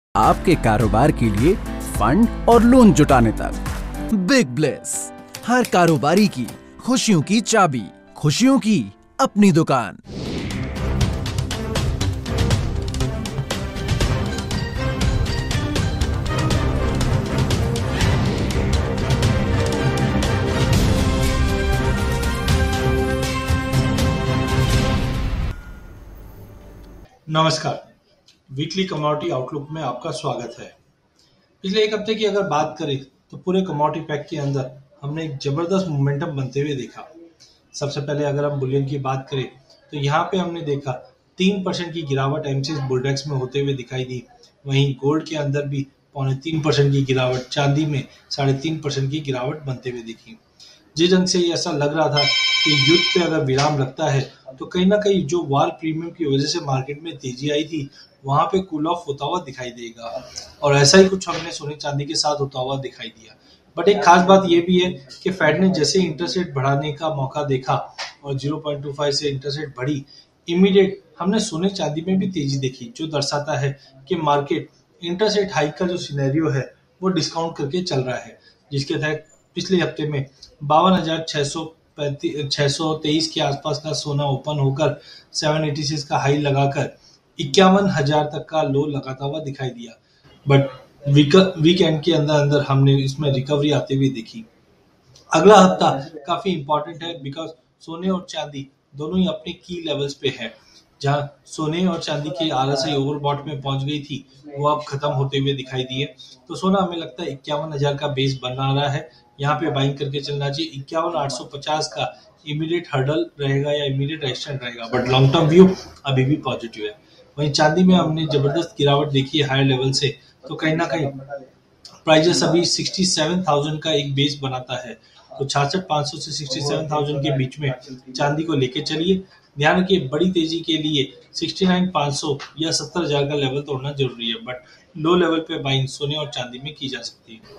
आपके कारोबार के लिए फंड और लोन जुटाने तक। बिग ब्लेस, हर कारोबारी की खुशियों की चाबी, खुशियों की अपनी दुकान। नमस्कार, वीकली कमोडिटी आउटलुक में आपका स्वागत है। पिछले एक हफ्ते की अगर बात करें तो पूरे कमोडिटी पैक के अंदर हमने एक जबरदस्त मोमेंटम बनते हुए देखा। सबसे पहले अगर हम बुलियन की बात करें तो यहाँ पे हमने देखा 3% की गिरावट एमसीएक्स बुलडेक्स में होते हुए दिखाई दी। वहीं गोल्ड के अंदर भी 3.25% की गिरावट, चांदी में 3.5% की गिरावट बनते हुए दिखी। जिस ढंग से ऐसा लग रहा था कि युद्ध पे अगर विराम लगता है तो कहीं ना कहीं जो वार प्रीमियम की वजह से मार्केट में तेजी आई थी वहां पे कूल ऑफ होता हुआ दिखाई देगा, और ऐसा ही कुछ हमने सोने चांदी के साथ होता हुआ दिखाई दिया। बट एक खास बात यह भी है कि फेड ने जैसे इंटरेस्ट रेट बढ़ाने का मौका देखा और 0.25 से इंटरेस्ट रेट बढ़ी, इमीडिएट हमने सोने चांदी में भी तेजी देखी, जो दर्शाता है कि मार्केट इंटरेस्ट रेट हाइक का जो सिनेरियो है वो डिस्काउंट करके चल रहा है, जिसके तहत पिछले हफ्ते में 52,623 के आसपास का सोना ओपन होकर 786 का हाई लगाकर 51,000 तक का लो लगाता हुआ दिखाई दिया। बट वीकेंड के अंदर हमने इसमें रिकवरी आते हुए देखी। अगला हफ्ता काफी इंपॉर्टेंट है बिकॉज सोने और चांदी दोनों ही अपने की लेवल्स पे है। जहां सोने और चांदी की आरएसआई ओवरबॉट में पहुंच गई थी वो अब खत्म होते हुए दिखाई दिए। तो सोना हमें लगता है 51,000 का बेस बना रहा है, यहाँ पे बाइंग करके चलना चाहिए। 51,850 का इमीडिएट हर्डल रहेगा या इमीडिएट रेजिस्टेंस रहेगा, बट लॉन्ग टर्म व्यू अभी भी पॉजिटिव है। वहीं चांदी में हमने जबरदस्त गिरावट देखी है हायर लेवल से, तो कहीं ना कहीं प्राइजेस अभी 67,000 का एक बेस बनाता है। तो 66,500 से 67,000 के बीच में चांदी को लेके चलिए। ध्यान रखिए बड़ी तेजी के लिए 69,500 या 70,000 का लेवल तोड़ना जरूरी है, बट लो लेवल पे बाइंग सोने और चांदी में की जा सकती है।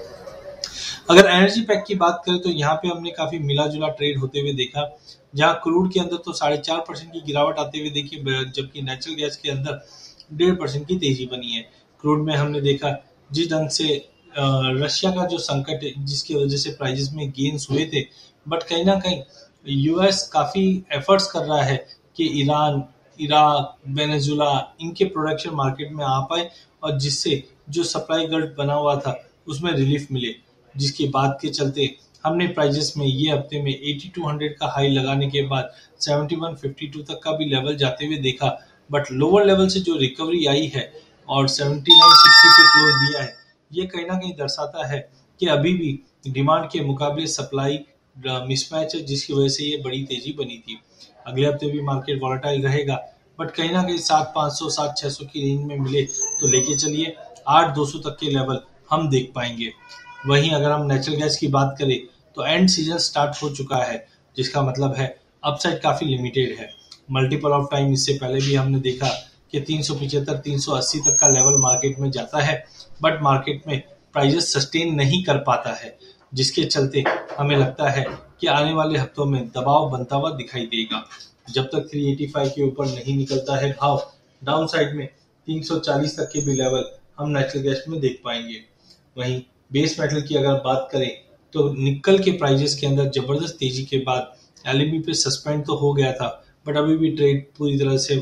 अगर एनर्जी पैक की बात करें तो यहाँ पे हमने काफी मिला जुला ट्रेड होते हुए देखा, जहाँ क्रूड के अंदर तो 4.5% की गिरावट आते हुए देखी, जबकि नेचुरल गैस के अंदर 1.5% की तेजी बनी है। क्रूड में हमने देखा जिस ढंग से रशिया का जो संकट है जिसकी वजह से प्राइजेस में गेन्स हुए थे, बट कहीं ना कहीं यूएस काफी एफर्ट्स कर रहा है कि ईरान, इराक, वेनेजुला इनके प्रोडक्शन मार्केट में आ पाए और जिससे जो सप्लाई गट बना हुआ था उसमें रिलीफ मिले, जिसकी बात के चलते हमने प्राइजेस में ये हफ्ते में 8200 का हाई लगाने के बाद 7152 तक का भी लेवल जाते हुए देखा। बट लोअर लेवल से जो रिकवरी आई है और 7960 पे क्लोज दिया है, ये कहीं ना कहीं दर्शाता है कि अभी भी डिमांड के मुकाबले सप्लाई मिसमैच है, जिसकी वजह से ये बड़ी तेजी बनी थी। अगले हफ्ते भी मार्केट वॉलेटाइल रहेगा, बट कहीं ना कहीं 7,500 7,600 की रेंज में मिले तो लेके चलिए। 8,200 तक के लेवल हम देख पाएंगे। वहीं अगर हम नेचुरल गैस की बात करें तो एंड सीजन स्टार्ट हो चुका है, जिसका मतलब है अपसाइड काफी लिमिटेड है। मल्टीपल ऑफ टाइम इससे पहले भी हमने देखा कि 375 380 तक का लेवल मार्केट में जाता है, बट मार्केट में प्राइजेस सस्टेन नहीं कर पाता है, जिसके चलते हमें लगता है कि आने वाले हफ्तों में दबाव बनता हुआ दिखाई देगा। जब तक 385 के ऊपर नहीं निकलता है भाव, डाउन साइड में 340 तक के भी लेवल हम नेचुरल गैस में देख पाएंगे। वहीं बेस मेटल की अगर बात करें तो निकल के प्राइजेस के अंदर जबरदस्त तेजी के बाद एलएमई पे सस्पेंड तो हो गया था, बट अभी भी ट्रेड पूरी तरह से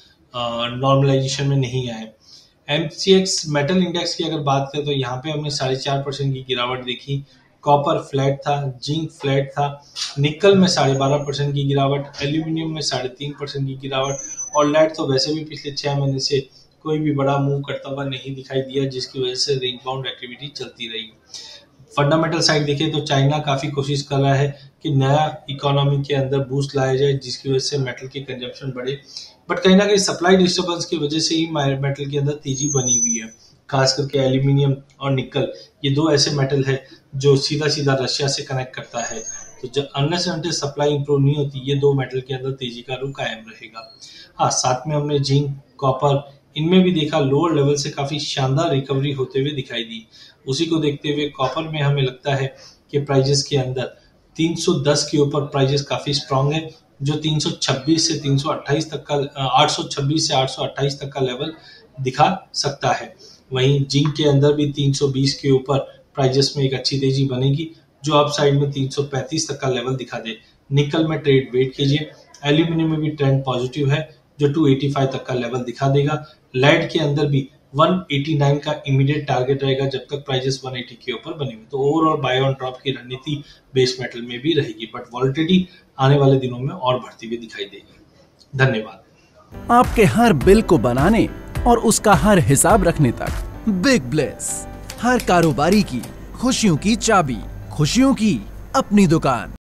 नॉर्मलाइजेशन में नहीं आए। एमसीएक्स मेटल इंडेक्स की अगर बात करें तो यहाँ पे हमने 4.5% की गिरावट देखी। कॉपर फ्लैट था, जिंक फ्लैट था, निकल में 12.5% की गिरावट, एल्यूमिनियम में 3.5% की गिरावट, और लेड तो वैसे भी पिछले 6 महीने से कोई भी बड़ा मूव करता हुआ नहीं दिखाई दिया, जिसकी वजह से रेंज बाउंड एक्टिविटी चलती रही। फंडामेंटल साइड देखें तो चाइना काफी कोशिश कर रहा है कि नया इकोनॉमी के अंदर बूस्ट लाया जाए, जिसकी वजह से मेटल की कंजप्शन बढ़े, बट कहीं ना कहीं सप्लाई डिस्टर्बेंस की वजह से ही मेटल के अंदर तेजी बनी हुई है। खास करके एल्यूमिनियम और निकल, ये दो ऐसे मेटल है जो सीधा सीधा रशिया से कनेक्ट करता है, तो जब अननेसेसरी सप्लाई इंप्रूव नहीं होती, ये दो मेटल के अंदर तेजी का रुख कायम रहेगा। हाँ, साथ में हमने जिंक, कॉपर इनमें भी देखा लोअर लेवल से काफी शानदार रिकवरी होते हुए दिखाई दी। उसी को देखते हुए कॉपर में हमें लगता है कि प्राइजेस के अंदर 310 के ऊपर प्राइजेस काफी स्ट्रांग है, जो 326 से 328 तक का 826 से 828 तक का लेवल दिखा सकता है। वहीं जिंक के अंदर भी 320 के ऊपर प्राइजेस में एक अच्छी तेजी बनेगी जो अप साइड में 335 तक का लेवल दिखा दे। निकल में ट्रेड वेट कीजिए। एल्यूमिनियम में भी ट्रेंड पॉजिटिव है जो 285 तक का लेवल दिखा देगा। लेड के अंदर भी 189 का इमीडिएट टारगेट रहेगा जब तक प्राइजेस 180 के ऊपर बने हुए। तो ओवरऑल बाय ऑन ड्रॉप की रणनीति बेस मेटल में भी रहेगी, बट वॉलेटिलिटी आने वाले दिनों में और बढ़ती हुई दिखाई देगी। धन्यवाद। आपके हर बिल को बनाने और उसका हर हिसाब रखने तक बिग ब्लेस, हर कारोबारी की खुशियों की चाबी, खुशियों की अपनी दुकान।